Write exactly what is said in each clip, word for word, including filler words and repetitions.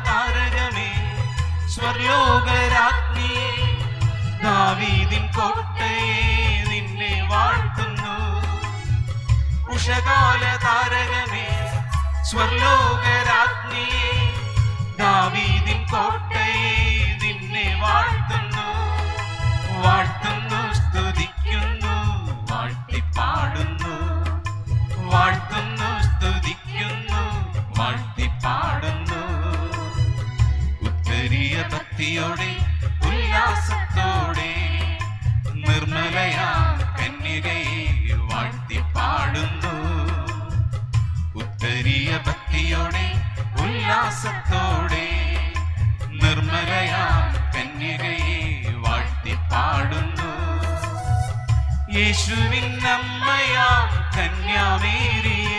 താരകമേ സ്വർലോകരാജ്ഞിയേ ദാവീദിൻ കോട്ടയെ നിന്നെ വാഴ്ത്തുന്നു. ഉഷകാല താരകമേ സ്വർലോകരാജ്ഞിയേ ദാവീദിൻ കോട്ടയെ നിന്നെ വാഴ്ത്തുന്നു. വാഴ്ത്തുന്നു, സ്തുതിക്കുന്നു, വാഴ്ത്തിപ്പാടുന്നു. വാഴ്ത്തുന്നു, സ്തുതിക്കുന്നു, വാഴ്ത്തിപ്പാടുന്നു. ഉത്തരീയ ഭക്തിയോടെ ഉല്ലാസത്തോടെ നിർമ്മലയാം കന്യകയെ വാഴ്ത്തിപ്പാടുന്നു. ഉത്തരീയ ഭക്തിയോടെ ഉല്ലാസത്തോടെ നിർമ്മലയാം കന്യകയെ വാഴ്ത്തിപ്പാടുന്നു. യേശുവിൻ അമ്മയാം കന്യാമേരിയേ,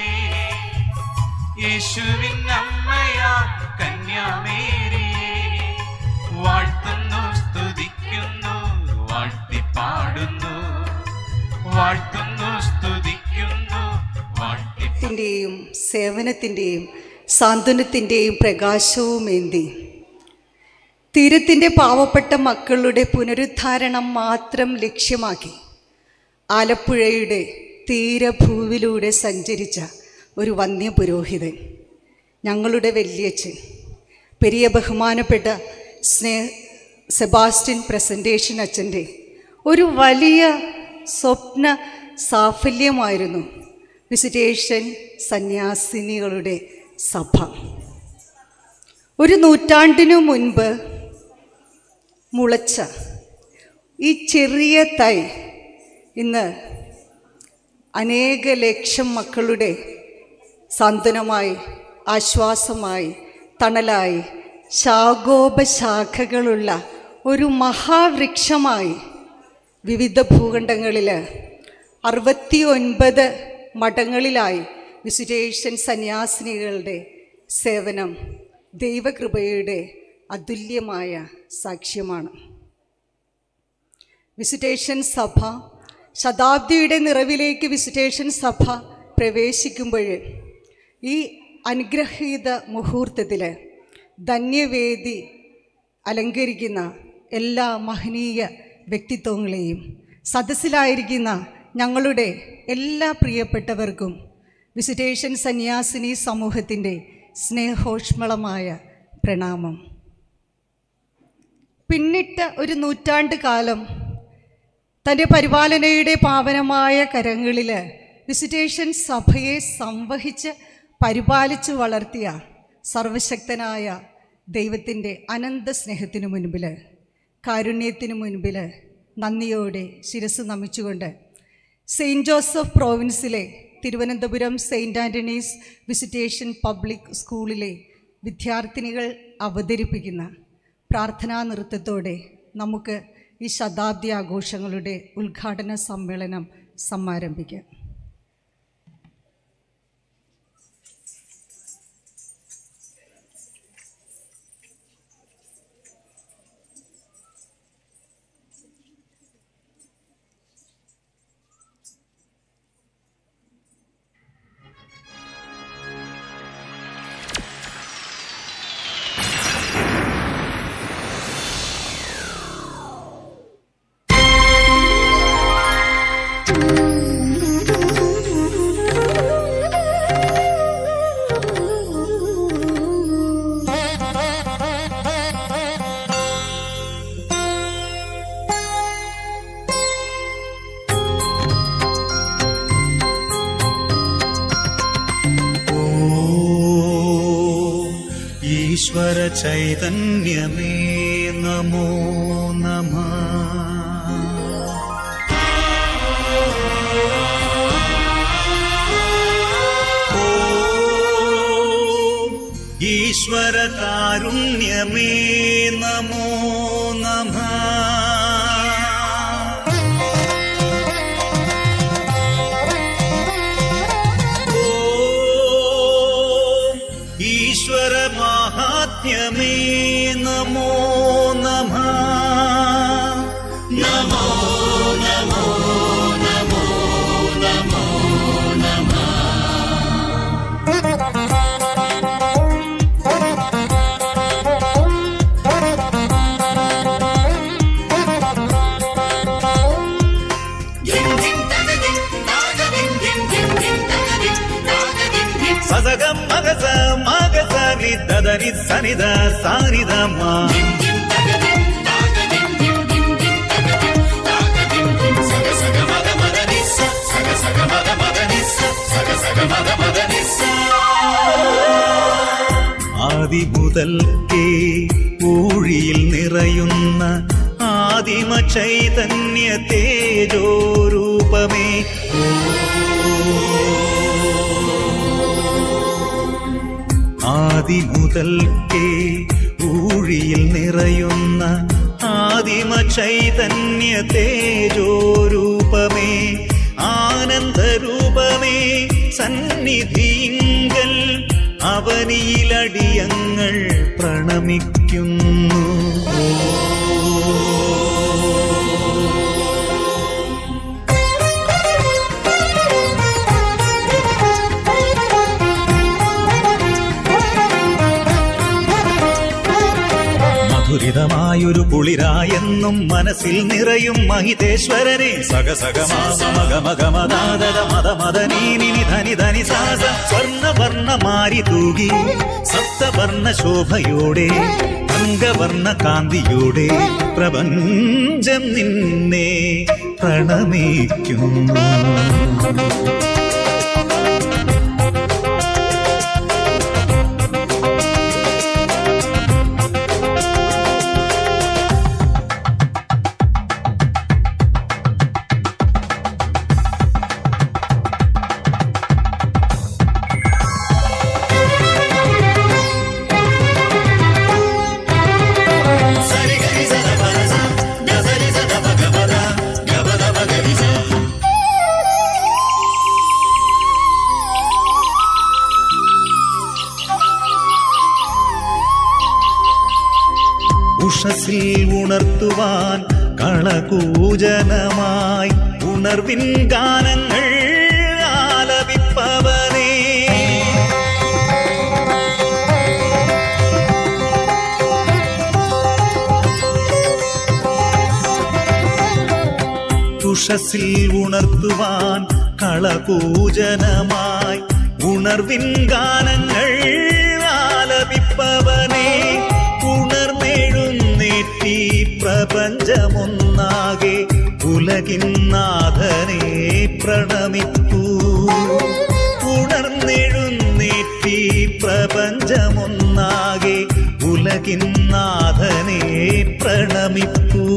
യേശുവിൻ അമ്മയാം കന്യാമേരിയേ വാഴ്ത്തുന്നു, സ്തുതിക്കുന്നു, വാഴ്ത്തിപ്പാടുന്നു. വാഴ്ത്തുന്നു, സ്തുതിക്കുന്നു, വാഴ്ത്തിന്റെയും സേവനത്തിൻ്റെയും സാന്ത്വനത്തിൻ്റെയും പ്രകാശവുമേന്തി തീരത്തിൻ്റെ പാവപ്പെട്ട മക്കളുടെ പുനരുദ്ധാരണം മാത്രം ലക്ഷ്യമാക്കി ആലപ്പുഴയുടെ തീരഭൂവിലൂടെ സഞ്ചരിച്ച ഒരു വന്യ പുരോഹിതൻ, ഞങ്ങളുടെ വല്യച്ഛൻ, പെരിയ ബഹുമാനപ്പെട്ട സ്നേ സെബാസ്റ്റ്യൻ പ്രസൻറ്റേഷൻ അച്ഛൻ്റെ ഒരു വലിയ സ്വപ്ന സാഫല്യമായിരുന്നു വിസിറ്റേഷൻ സന്യാസിനികളുടെ സഭ. ഒരു നൂറ്റാണ്ടിനു മുൻപ് മുളച്ച ഈ ചെറിയ തൈ ഇന്ന് അനേക ലക്ഷം മക്കളുടെ സാന്ത്വനമായി, ആശ്വാസമായി, തണലായി, ശാഖോപശാഖകളുള്ള ഒരു മഹാവൃക്ഷമായി വിവിധ ഭൂഖണ്ഡങ്ങളിൽ അറുപത്തി ഒൻപത് മഠങ്ങളിലായി വിസിറ്റേഷൻ സന്യാസിനികളുടെ സേവനം ദൈവകൃപയുടെ അതുല്യമായ സാക്ഷ്യമാണ്. വിസിറ്റേഷൻ സഭ ശതാബ്ദിയുടെ നിറവിലേക്ക് വിസിറ്റേഷൻ സഭ പ്രവേശിക്കുമ്പോൾ ഈ അനുഗ്രഹീത മുഹൂർത്തത്തിൽ ധന്യവേദി അലങ്കരിക്കുന്ന എല്ലാ മഹനീയ വ്യക്തിത്വങ്ങളെയും സദസ്സിലായിരിക്കുന്ന ഞങ്ങളുടെ എല്ലാ പ്രിയപ്പെട്ടവർക്കും വിസിറ്റേഷൻ സന്യാസിനി സമൂഹത്തിൻ്റെ സ്നേഹോഷ്മളമായ പ്രണാമം. പിന്നിട്ട ഒരു നൂറ്റാണ്ട് കാലം തൻ്റെ പരിപാലനയുടെ പാവനമായ കരങ്ങളിൽ വിസിറ്റേഷൻ സഭയെ സംവഹിച്ച് പരിപാലിച്ചു വളർത്തിയ സർവശക്തനായ ദൈവത്തിൻ്റെ അനന്ത സ്നേഹത്തിനു മുൻപിൽ, കാരുണ്യത്തിനു മുൻപിൽ നന്ദിയോടെ ശിരസ് നമിച്ചുകൊണ്ട് സെയിൻറ്റ് ജോസഫ് പ്രോവിൻസിലെ Thiruvananthapuram saint Antony's visitation public സ്കൂളിലെ വിദ്യാർത്ഥിനികൾ അവതരിപ്പിക്കുന്ന പ്രാർത്ഥനാ നൃത്തത്തോടെ നമുക്ക് ഈ ശതാബ്ദി ആഘോഷങ്ങളുടെ ഉദ്ഘാടന സമ്മേളനം സമാരംഭിക്കാം. ഈശ്വര ചൈതന്യമേ നമോ നമഃ. ഓം ഈശ്വര കാരുണ്യമേ നമോ നമഃ. ഈശ്വര മാഹാത്മ്യമേ നമോ നമഃ. നമോ നമോ നമോ നമോ നമഃ. സനിത സാനിത മാ ആദി മുതൽക്കേ ഊഴിയിൽ നിറയുന്ന ആദിമ ചൈതന്യ തേജോരൂപമേ ആദി മുതൽക്കേ ഊഴിയിൽ നിറയുന്ന ആദിമ ചൈതന്യ തേജോരൂപമേ ആനന്ദരൂപമേ സന്നിധിയിങ്കൽ അവനിയിലടിയങ്ങൾ പ്രണമിക്കുന്നു മധുരിതമായൊരു കുളിരായെന്നും മനസ്സിൽ നിറയും മഹിതേശ്വരനെ സഗസഗമഗമഗമദാദ മദമദനീനി ധനി ധനി സാസ സ്വർണവർണ്ണ മാരി തൂകി സപ്തവർണ്ണ ശോഭയോടെ അംഗവർണ്ണ കാന്തിയോടെ പ്രപഞ്ചം നിന്നെ പ്രണമിക്കുന്നു. ഉഷസിൽ ഉണർത്തുവാൻ കളകൂജനമായി ഉണർവിൻ ഗാനങ്ങൾ ആലപിപ്പവനേ ഉഷസിൽ ഉണർത്തുവാൻ കളകൂജനമായി ഉണർവിൻ ഗാനങ്ങൾ ആലപിപ്പവനേ ഉണർന്നെഴുന്നേറ്റി പ്രപഞ്ചമൊന്നാകെ ഉലകിന്നാഥനെ പ്രണമിപ്പൂ ഉണർന്നെഴുന്നേറ്റി പ്രപഞ്ചമൊന്നാകെ ഉലകിന്നാഥനെ പ്രണമിപ്പൂ.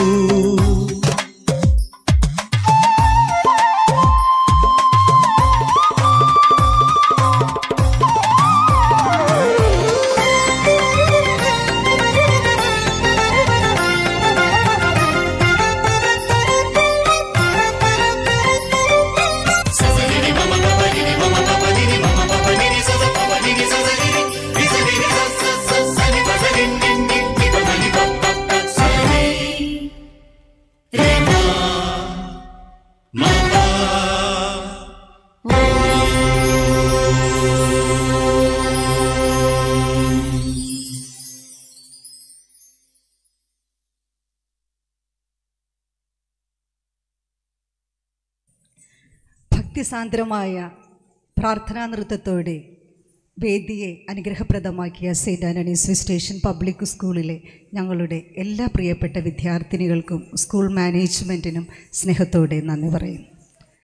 ഭക്തിസാന്ദ്രമായ പ്രാർത്ഥനാ നൃത്തത്തോടെ വേദിയെ അനുഗ്രഹപ്രദമാക്കിയ സെയിൻറ് ആൻ്റണീസ് വിസിറ്റേഷൻ പബ്ലിക് സ്കൂളിലെ ഞങ്ങളുടെ എല്ലാ പ്രിയപ്പെട്ട വിദ്യാർത്ഥിനികൾക്കും സ്കൂൾ മാനേജ്മെൻറ്റിനും സ്നേഹത്തോടെ നന്ദി പറയുന്നു.